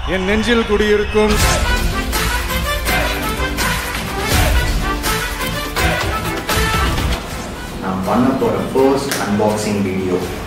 என் நெஞ்சில் குடியிருக்கும் நான் பண்ண போற ஃபர்ஸ்ட் அன்பாக்சிங் வீடியோ